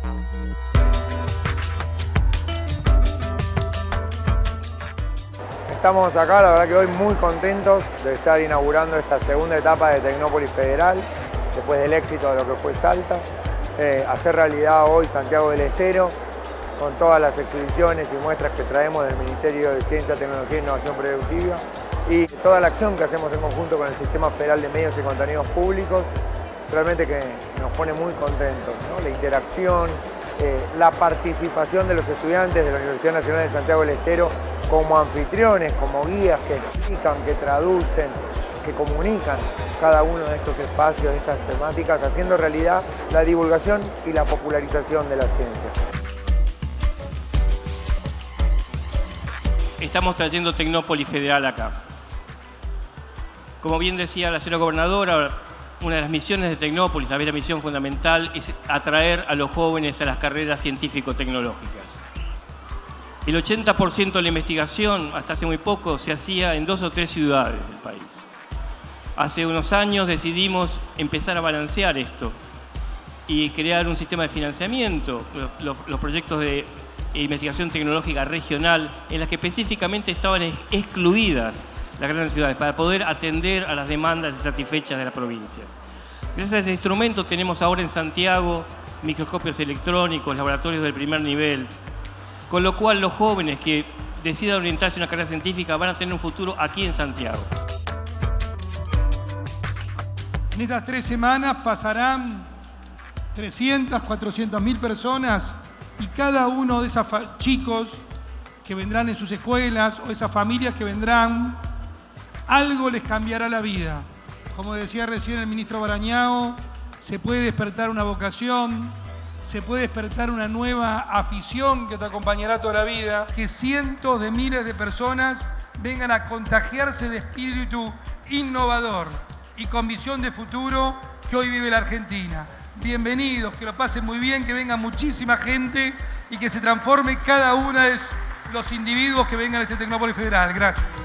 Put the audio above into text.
Estamos acá, la verdad que hoy muy contentos de estar inaugurando esta segunda etapa de Tecnópolis Federal, después del éxito de lo que fue Salta, hacer realidad hoy Santiago del Estero, con todas las exhibiciones y muestras que traemos del Ministerio de Ciencia, Tecnología e Innovación Productiva y toda la acción que hacemos en conjunto con el Sistema Federal de Medios y Contenidos Públicos, realmente que nos pone muy contentos, ¿no? La interacción, la participación de los estudiantes de la Universidad Nacional de Santiago del Estero como anfitriones, como guías que explican, que traducen, que comunican cada uno de estos espacios, de estas temáticas, haciendo realidad la divulgación y la popularización de la ciencia. Estamos trayendo Tecnópolis Federal acá. Como bien decía la señora gobernadora, una de las misiones de Tecnópolis, la misión fundamental, es atraer a los jóvenes a las carreras científico-tecnológicas. El 80% de la investigación, hasta hace muy poco, se hacía en 2 o 3 ciudades del país. Hace unos años decidimos empezar a balancear esto y crear un sistema de financiamiento, los proyectos de investigación tecnológica regional, en las que específicamente estaban excluidas las grandes ciudades, para poder atender a las demandas insatisfechas de las provincias. Gracias a ese instrumento tenemos ahora en Santiago microscopios electrónicos, laboratorios del primer nivel, con lo cual los jóvenes que decidan orientarse en una carrera científica van a tener un futuro aquí en Santiago. En estas 3 semanas pasarán 300, 400.000 personas y cada uno de esos chicos que vendrán en sus escuelas o esas familias que vendrán, algo les cambiará la vida. Como decía recién el ministro Barañao, se puede despertar una vocación, se puede despertar una nueva afición que te acompañará toda la vida, que cientos de miles de personas vengan a contagiarse de espíritu innovador y con visión de futuro que hoy vive la Argentina. Bienvenidos, que lo pasen muy bien, que venga muchísima gente y que se transforme cada uno de los individuos que vengan a este Tecnópolis Federal. Gracias.